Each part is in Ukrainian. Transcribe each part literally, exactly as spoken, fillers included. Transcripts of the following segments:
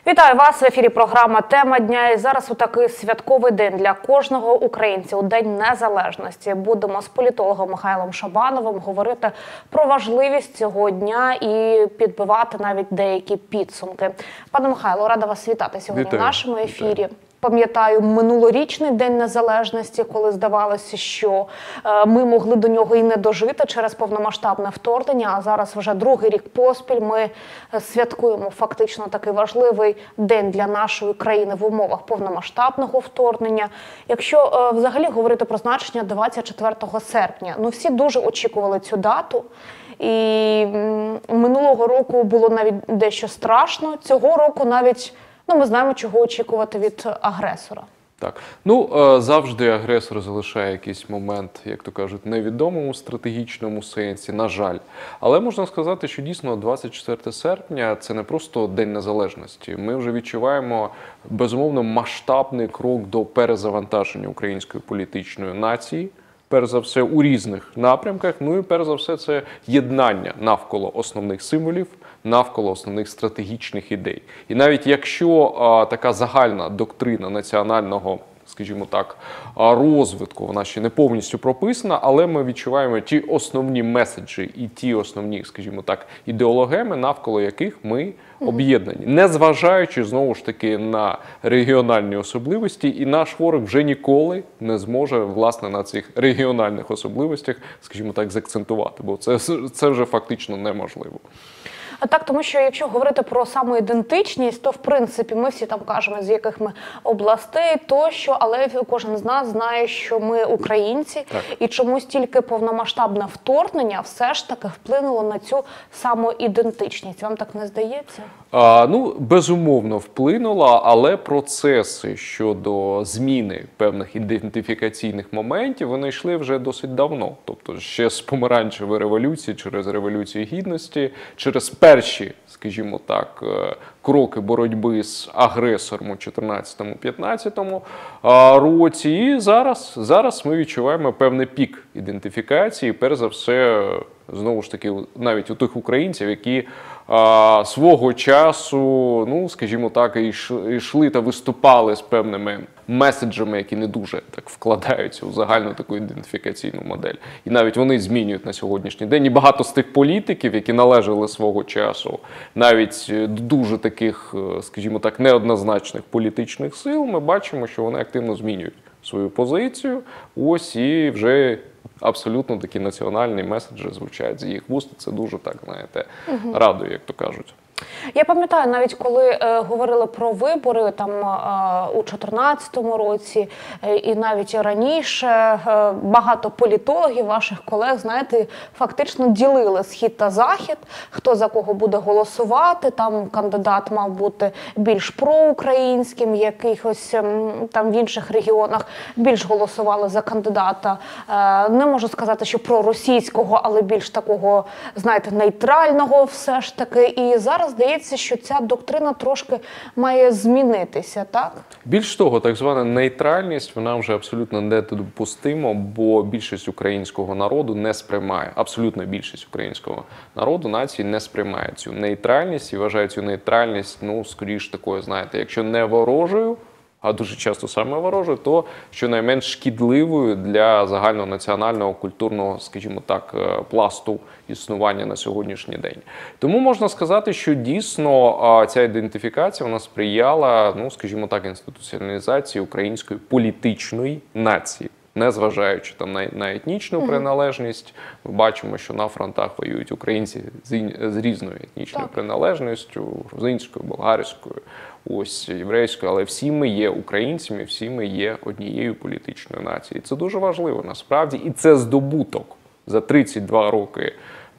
Вітаю вас! В ефірі програма «Тема дня». І зараз у такий святковий день для кожного українця, у День Незалежності. Будемо з політологом Михайлом Шабановим говорити про важливість цього дня і підбивати навіть деякі підсумки. Пане Михайло, рада вас вітати сьогодні Вітаю. в нашому ефірі. Вітаю. Пам'ятаю минулорічний День Незалежності, коли здавалося, що е, ми могли до нього і не дожити через повномасштабне вторгнення, а зараз вже другий рік поспіль ми святкуємо фактично такий важливий день для нашої країни в умовах повномасштабного вторгнення. Якщо е, взагалі говорити про значення двадцять четвертого серпня, ну всі дуже очікували цю дату. І м, минулого року було навіть дещо страшно, цього року навіть Ну, ми знаємо, чого очікувати від агресора. Так. Ну, завжди агресор залишає якийсь момент, як то кажуть, невідомому стратегічному сенсі, на жаль. Але можна сказати, що дійсно двадцять четверте серпня – це не просто День Незалежності. Ми вже відчуваємо, безумовно, масштабний крок до перезавантаження української політичної нації. Перш за все, у різних напрямках. Ну і перш за все, це єднання навколо основних символів, навколо основних стратегічних ідей. І навіть якщо а, така загальна доктрина національного, скажімо так, розвитку, вона ще не повністю прописана, але ми відчуваємо ті основні меседжі і ті основні, скажімо так, ідеологеми, навколо яких ми об'єднані. Незважаючи, знову ж таки, на регіональні особливості, і наш ворог вже ніколи не зможе, власне, на цих регіональних особливостях, скажімо так, заакцентувати, бо це, це вже фактично неможливо. А так, тому що якщо говорити про самоідентичність, то в принципі ми всі там кажемо, з яких ми областей тощо, але кожен з нас знає, що ми українці, так. І чомусь тільки повномасштабне вторгнення все ж таки вплинуло на цю самоідентичність. Вам так не здається? А, ну, безумовно, вплинуло, але процеси щодо зміни певних ідентифікаційних моментів, вони йшли вже досить давно. Тобто ще з помаранчевої революції, через Революцію Гідності, через перші, скажімо так, кроки боротьби з агресором у чотирнадцятому-п'ятнадцятому році. І зараз, зараз ми відчуваємо певний пік ідентифікації, перш за все, знову ж таки, навіть у тих українців, які а, свого часу, ну, скажімо так, йшли та виступали з певними меседжами, які не дуже так вкладаються у загальну таку ідентифікаційну модель. І навіть вони змінюють на сьогоднішній день. І багато з тих політиків, які належали свого часу, навіть дуже таких, скажімо так, неоднозначних політичних сил, ми бачимо, що вони активно змінюють свою позицію. Ось і вже абсолютно такі національні меседжі звучать з їх вуст. Це дуже так, знаєте, угу. радує, як то кажуть. Я пам'ятаю, навіть коли е, говорили про вибори там е, у чотирнадцятому році е, і навіть раніше, е, багато політологів, ваших колег, знаєте, фактично ділили схід та захід, хто за кого буде голосувати, там кандидат мав бути більш проукраїнським, якихось е, там в інших регіонах більш голосували за кандидата, е, не можу сказати, що проросійського, але більш такого, знаєте, нейтрального все ж таки. І зараз здається, що ця доктрина трошки має змінитися, так? Більш того, так звана нейтральність, вона вже абсолютно недопустима, бо більшість українського народу не сприймає, абсолютна більшість українського народу, нації не сприймає цю нейтральність і вважає цю нейтральність, ну, скоріш такою, знаєте, якщо не ворожою, а дуже часто саме ворожою, то щонайменш шкідливою для загальнонаціонального, культурного, скажімо так, пласту існування на сьогоднішній день. Тому можна сказати, що дійсно ця ідентифікація вона сприяла, ну, скажімо так, інституціалізації української політичної нації. Незважаючи там на, на етнічну приналежність, ми бачимо, що на фронтах воюють українці з, з різною етнічною так. приналежністю, грузинською, болгарською, ось єврейською, але всі ми є українцями, всі ми є однією політичною нацією. Це дуже важливо насправді, і це здобуток за тридцять два роки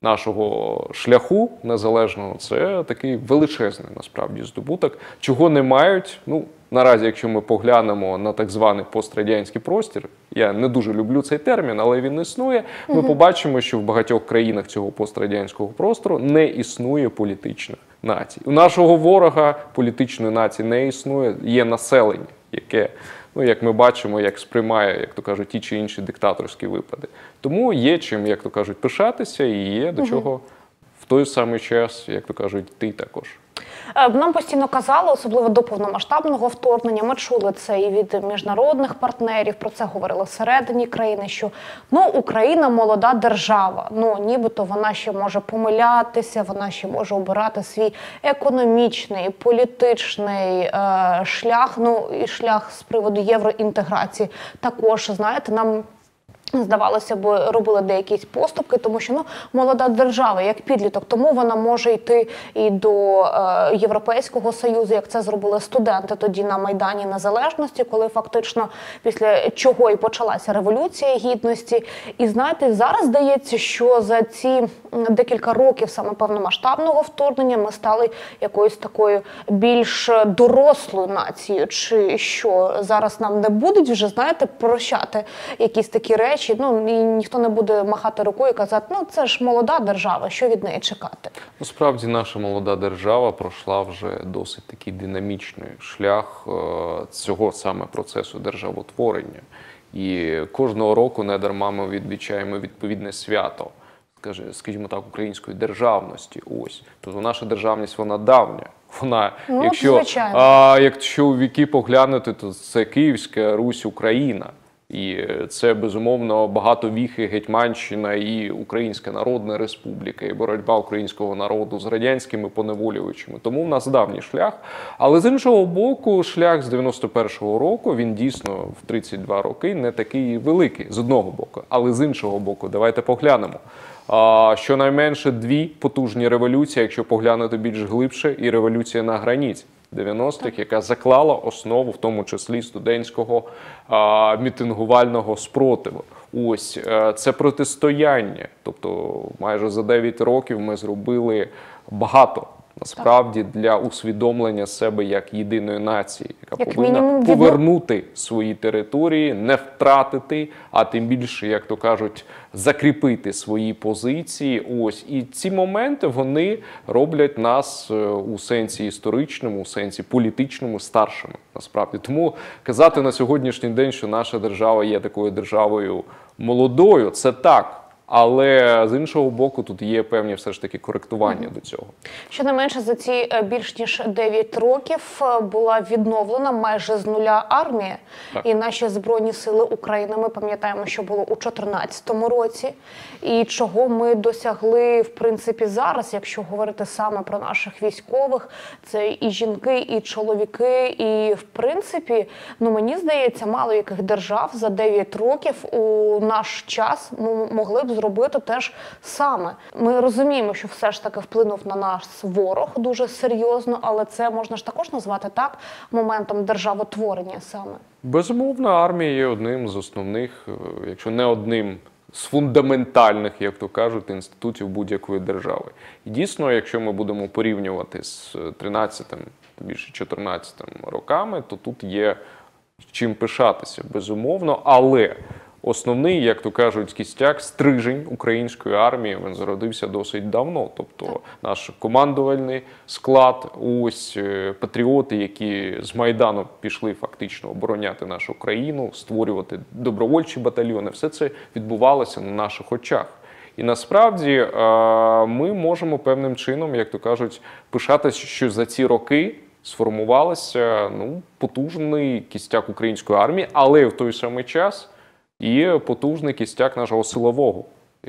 нашого шляху незалежного. Це такий величезний насправді здобуток, чого не мають, ну, наразі, якщо ми поглянемо на так званий пострадянський простір, я не дуже люблю цей термін, але він існує, ми угу. побачимо, що в багатьох країнах цього пострадянського простору не існує політичних націй. У нашого ворога політичної нації не існує, є населення, яке, ну, як ми бачимо, як сприймає, як то кажуть, ті чи інші диктаторські випади. Тому є чим, як то кажуть, пишатися і є до угу. чого той самий час, як то кажуть, ти також. Нам постійно казали, особливо до повномасштабного вторгнення, ми чули це і від міжнародних партнерів, про це говорили всередині країни, що ну, Україна молода держава, ну нібито вона ще може помилятися, вона ще може обирати свій економічний, політичний е, шлях, ну і шлях з приводу євроінтеграції. Також, знаєте, нам здавалося б, робили деякі поступки, тому що ну, молода держава, як підліток, тому вона може йти і до е, Європейського Союзу, як це зробили студенти тоді на Майдані Незалежності, коли фактично після чого і почалася Революція Гідності. І знаєте, зараз здається, що за ці декілька років саме повномасштабного вторгнення ми стали якоюсь такою більш дорослою нацією, чи що зараз нам не будуть вже, знаєте, прощати якісь такі речі, ну, і ніхто не буде махати рукою і казати, ну, це ж молода держава, що від неї чекати? Насправді, наша молода держава пройшла вже досить такий динамічний шлях е, цього саме процесу державотворення. І кожного року недарма ми відмічаємо відповідне свято, скажімо так, української державності. Ось. Тобто наша державність, вона давня. Вона, ну, якщо, а, якщо у віки поглянути, то це Київська Русь, Україна. І це, безумовно, багатовіхи Гетьманщина і Українська Народна Республіка, і боротьба українського народу з радянськими поневолювачами. Тому в нас давній шлях. Але з іншого боку, шлях з дев'яносто першого року, він дійсно в тридцять два роки не такий великий, з одного боку. Але з іншого боку, давайте поглянемо. Щонайменше дві потужні революції, якщо поглянути більш глибше, і революція на граніті дев'яностих, яка заклала основу, в тому числі студентського а, мітингувального спротиву. Ось, а, це протистояння. Тобто майже за дев'ять років ми зробили багато, насправді, для усвідомлення себе як єдиної нації, яка як повинна мінімум повернути свої території, не втратити, а тим більше, як то кажуть, закріпити свої позиції. Ось. І ці моменти, вони роблять нас у сенсі історичному, у сенсі політичному старшими, насправді. Тому казати на сьогоднішній день, що наша держава є такою державою молодою, це так. Але з іншого боку, тут є певні все ж таки коректування mm-hmm. до цього. Щонайменше за ці більш ніж дев'ять років була відновлена майже з нуля армія. Так. І наші Збройні Сили України, ми пам'ятаємо, що було у чотирнадцятому році. І чого ми досягли, в принципі, зараз, якщо говорити саме про наших військових, це і жінки, і чоловіки. І, в принципі, ну, мені здається, мало яких держав за дев'ять років у наш час могли б зробити теж саме. Ми розуміємо, що все ж таки вплинув на нас ворог дуже серйозно, але це можна ж також назвати так моментом державотворення саме. Безумовно, армія є одним з основних, якщо не одним з фундаментальних, як то кажуть, інститутів будь-якої держави. І дійсно, якщо ми будемо порівнювати з тринадцятим, більше чотирнадцятим роками, то тут є чим пишатися, безумовно, але основний, як то кажуть, кістяк, стрижень української армії, він зародився досить давно. Тобто так. Наш командувальний склад, ось патріоти, які з Майдану пішли фактично обороняти нашу країну, створювати добровольчі батальйони, все це відбувалося на наших очах. І насправді ми можемо певним чином, як то кажуть, пишатися, що за ці роки сформувалося ну, потужний кістяк української армії, але в той самий час і потужний кістяк нашого силового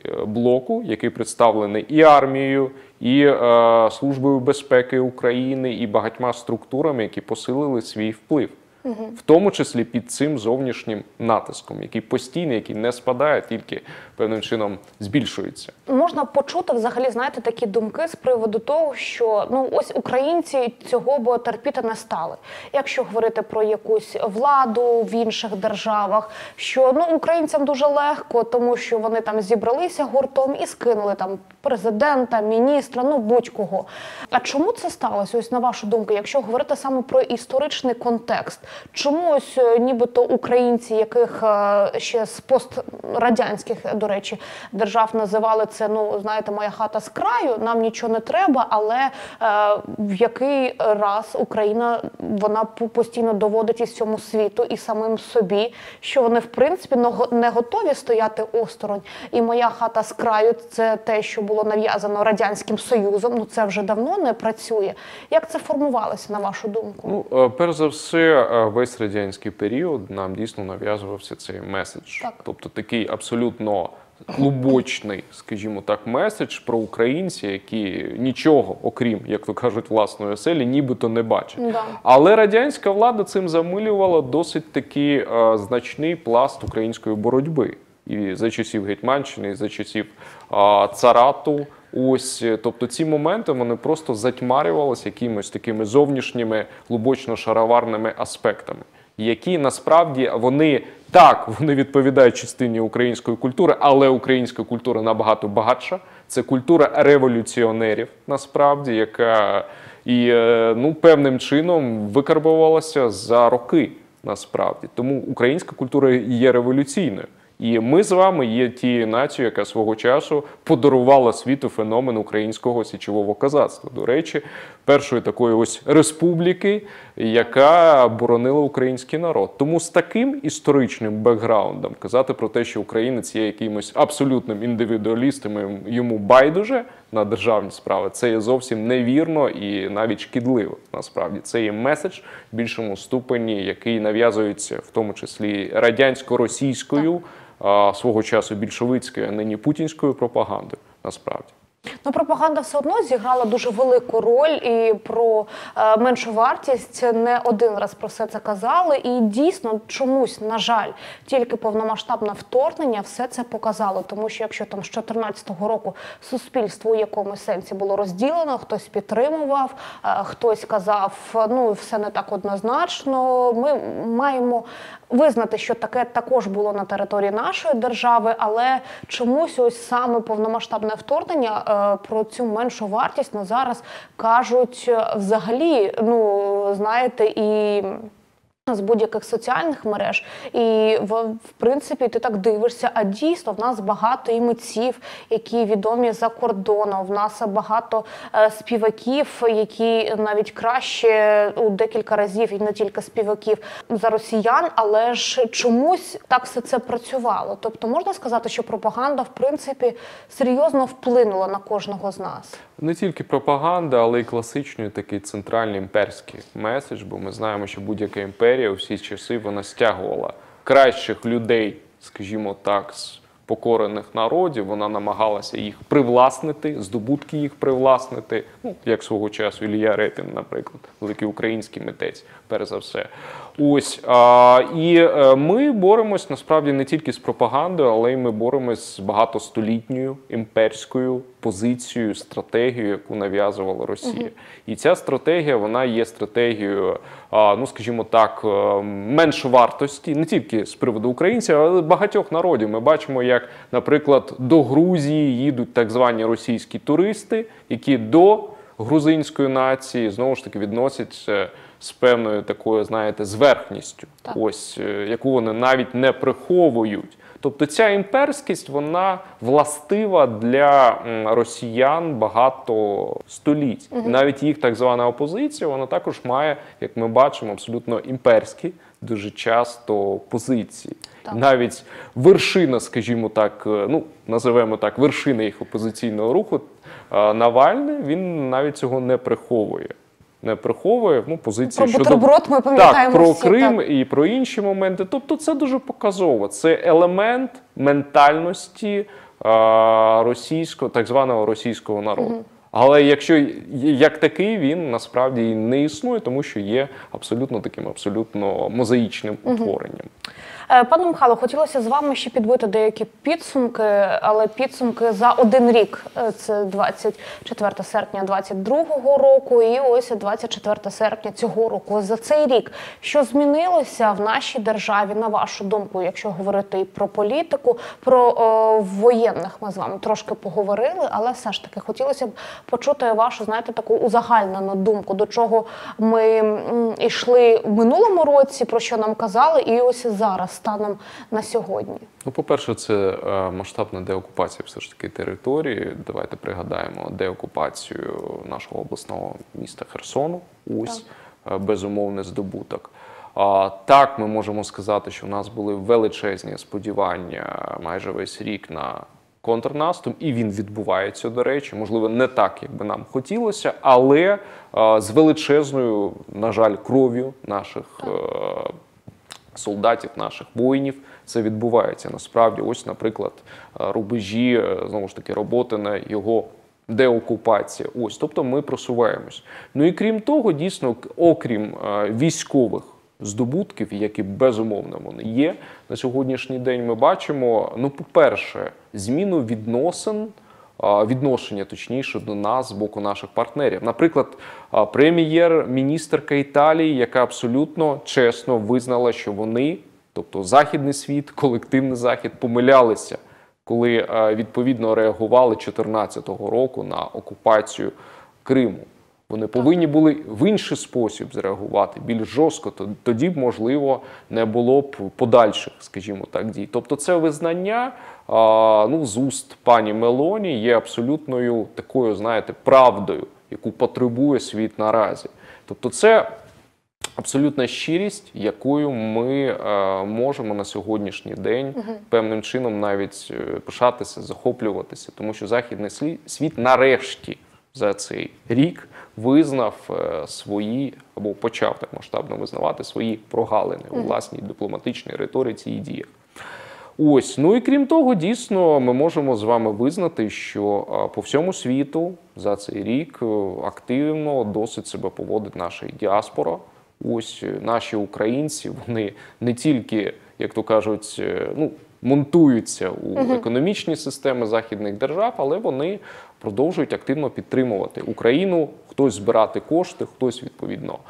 блоку, який представлений і армією, і е, Службою безпеки України, і багатьма структурами, які посилили свій вплив. Угу. В тому числі під цим зовнішнім натиском, який постійний, який не спадає, тільки певним чином збільшується. Можна почути взагалі, знаєте, такі думки з приводу того, що ну ось українці цього б терпіти не стали. Якщо говорити про якусь владу в інших державах, що ну українцям дуже легко, тому що вони там зібралися гуртом і скинули там президента, міністра, ну будь-кого. А чому це сталося, ось на вашу думку, якщо говорити саме про історичний контекст? Чому ось нібито українці, яких ще з пострадянських, до речі, держав називали це, ну, знаєте, моя хата з краю, нам нічого не треба, але е, в який раз Україна вона постійно доводить і всьому світу, і самим собі, що вони, в принципі, не готові стояти осторонь. І «Моя хата з краю» – це те, що було нав'язано Радянським Союзом, ну це вже давно не працює. Як це формувалося, на вашу думку? Ну, перш за все, весь радянський період нам дійсно нав'язувався цей меседж. Так. Тобто такий абсолютно клубочний, скажімо так, меседж про українців, які нічого, окрім, як то кажуть, власної оселі, нібито не бачать. Да. Але радянська влада цим замилювала досить такий е, значний пласт української боротьби. І за часів Гетьманщини, і за часів е, царату. Ось, тобто ці моменти, вони просто затьмарювалися якимись такими зовнішніми глибочно-шароварними аспектами, які насправді вони, так, вони відповідають частині української культури, але українська культура набагато багатша. Це культура революціонерів, насправді, яка і, ну, певним чином викарбувалася за роки, насправді. Тому українська культура є революційною. І ми з вами є тією нацією, яка свого часу подарувала світу феномен українського січового козацтва. До речі, першої такої ось республіки, яка боронила український народ. Тому з таким історичним бекграундом казати про те, що українець є якимось абсолютним індивідуалістом, йому байдуже на державні справи, це є зовсім невірно і навіть шкідливо. Насправді, це є меседж в більшому ступені, який нав'язується в тому числі радянсько-російською, свого часу більшовицькою, а нині путінською пропагандою, насправді. Ну, пропаганда все одно зіграла дуже велику роль, і про е, меншу вартість не один раз про все це казали. І дійсно, чомусь, на жаль, тільки повномасштабне вторгнення все це показало. Тому що якщо там з чотирнадцятого року суспільство у якомусь сенсі було розділено, хтось підтримував, е, хтось казав, ну, все не так однозначно, ми маємо визнати, що таке також було на території нашої держави, але чомусь ось саме повномасштабне вторгнення про цю меншу вартість на зараз кажуть взагалі, ну, знаєте, і з будь-яких соціальних мереж. І, в, в принципі, ти так дивишся, а дійсно в нас багато і митців, які відомі за кордоном, в нас багато е, співаків, які навіть краще у декілька разів, і не тільки співаків, за росіян, але ж чомусь так все це працювало. Тобто можна сказати, що пропаганда, в принципі, серйозно вплинула на кожного з нас? Не тільки пропаганда, але й класичний такий центральний імперський меседж, бо ми знаємо, що будь-яка імперія у всі часи вона стягувала кращих людей, скажімо так, з покорених народів, вона намагалася їх привласнити, здобутки їх привласнити, ну, як свого часу Ілля Репін, наприклад, великий український митець, перш за все. Ось, а, і а, ми боремось, насправді, не тільки з пропагандою, але й ми боремось з багатостолітньою імперською позицією, стратегією, яку нав'язувала Росія. Угу. І ця стратегія, вона є стратегією, а, ну, скажімо так, меншовартості, не тільки з приводу українців, але багатьох народів. Ми бачимо, як, наприклад, до Грузії їдуть так звані російські туристи, які до грузинської нації, знову ж таки, відносяться з певною такою, знаєте, зверхністю, так. Ось, яку вони навіть не приховують. Тобто ця імперськість, вона властива для росіян багато століть. Угу. І навіть їх так звана опозиція, вона також має, як ми бачимо, абсолютно імперські дуже часто позиції. Так. Навіть вершина, скажімо так, ну, називаємо так, вершина їх опозиційного руху, Навальний, він навіть цього не приховує. Не приховує, ну, позиції про бутерброд щодо... ми пам'ятаємо так, про всі, Крим так. І про інші моменти. Тобто це дуже показово. Це елемент ментальності а, російського, так званого російського народу. Угу. Але якщо як такий, він насправді не існує, тому що є абсолютно таким абсолютно мозаїчним утворенням. Пане Михайло, хотілося з вами ще підбити деякі підсумки, але підсумки за один рік. Це двадцять четвертого серпня двадцять другого року і ось двадцять четвертого серпня цього року. Ось за цей рік, що змінилося в нашій державі, на вашу думку, якщо говорити і про політику, про о, воєнних ми з вами трошки поговорили, але все ж таки хотілося б почути вашу, знаєте, таку узагальнену думку, до чого ми м, йшли в минулому році, про що нам казали, і ось зараз, станом на сьогодні. Ну, по-перше, це е, масштабна деокупація все ж таки території. Давайте пригадаємо деокупацію нашого обласного міста Херсону. Ось. безумовний здобуток. А, так, ми можемо сказати, що в нас були величезні сподівання майже весь рік на контрнаступ, і він відбувається, до речі, можливо, не так, як би нам хотілося, але а, з величезною, на жаль, кров'ю наших а, солдатів, наших воїнів це відбувається. Насправді, ось, наприклад, рубежі, знову ж таки, роботи на його деокупація. Ось, тобто ми просуваємось. Ну і крім того, дійсно, окрім а, військових здобутків, які безумовно вони є, на сьогоднішній день ми бачимо, ну, по-перше, зміну відносин, відношення, точніше, до нас з боку наших партнерів. Наприклад, прем'єр-міністерка Італії, яка абсолютно чесно визнала, що вони, тобто західний світ, колективний захід, помилялися, коли відповідно реагували чотирнадцятого року на окупацію Криму. Вони повинні були в інший спосіб зреагувати, більш жорстко, тоді б, можливо, не було б подальших, скажімо так, дій. Тобто це визнання, ну, з уст пані Мелоні є абсолютною такою, знаєте, правдою, яку потребує світ наразі. Тобто це абсолютна щирість, якою ми можемо на сьогоднішній день певним чином навіть пишатися, захоплюватися, тому що західний світ нарешті за цей рік визнав свої, або почав так масштабно визнавати свої прогалини у власній дипломатичній риториці і діях. Ось, ну і крім того, дійсно, ми можемо з вами визнати, що по всьому світу за цей рік активно досить себе поводить наша діаспора. Ось наші українці, вони не тільки, як то кажуть, ну, монтуються у економічні системи західних держав, але вони продовжують активно підтримувати Україну, хтось збирати кошти, хтось, відповідно,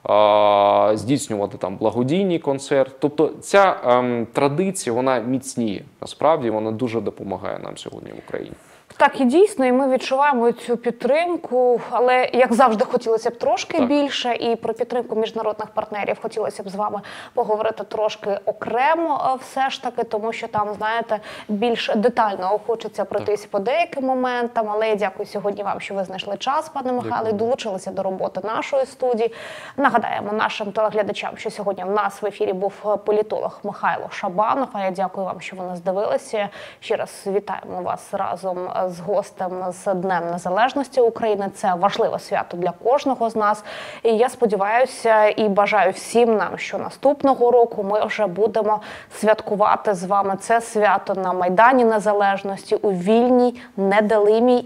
здійснювати там благодійний концерт. Тобто ця ем, традиція, вона міцніє. Насправді, вона дуже допомагає нам сьогодні в Україні. Так, і дійсно, і ми відчуваємо цю підтримку, але, як завжди, хотілося б трошки так. більше, і про підтримку міжнародних партнерів хотілося б з вами поговорити трошки окремо все ж таки, тому що там, знаєте, більш детально хочеться пройтись по деяким моментам, але я дякую сьогодні вам, що ви знайшли час, пане Михайле, і долучилися до роботи нашої студії. Нагадаємо нашим телеглядачам, що сьогодні в нас в ефірі був політолог Михайло Шабанов, а я дякую вам, що ви нас дивилися. Ще раз вітаємо вас разом з гостем з Днем Незалежності України. Це важливе свято для кожного з нас. І я сподіваюся і бажаю всім нам, що наступного року ми вже будемо святкувати з вами це свято на Майдані Незалежності у вільній, неделимій